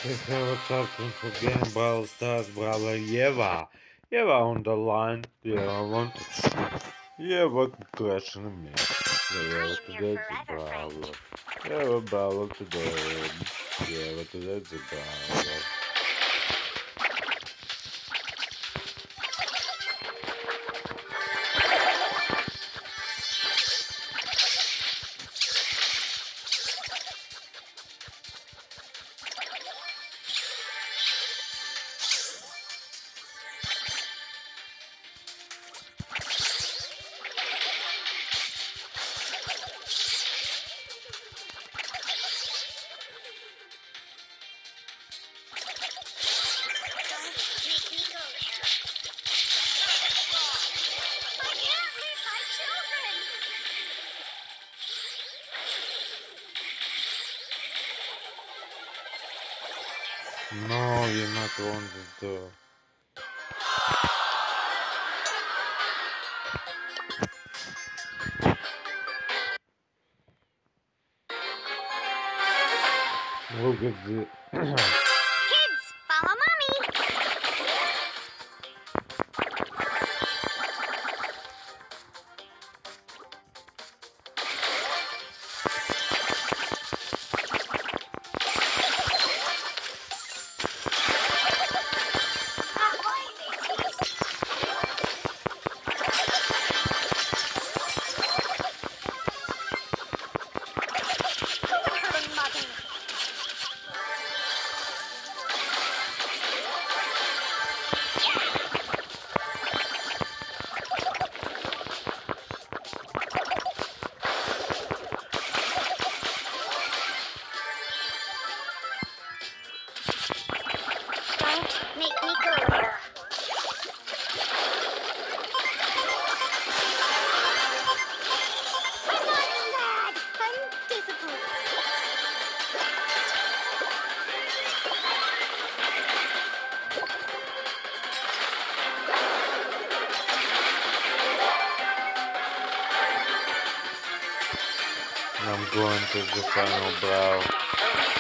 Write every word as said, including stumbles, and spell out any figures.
What's up once again, Brawl Stars, Brawler Eva. Eva on the line. Yeah, I want to. Yeah, what question me? Yeah, today's a Brawler. Yeah, Brawler today. Yeah, today's a Brawler. No, you're not wanted to. Look at the. Kids, follow mommy. Don't make me go there. I'm not mad. I'm disappointed. I'm going to the final brawl.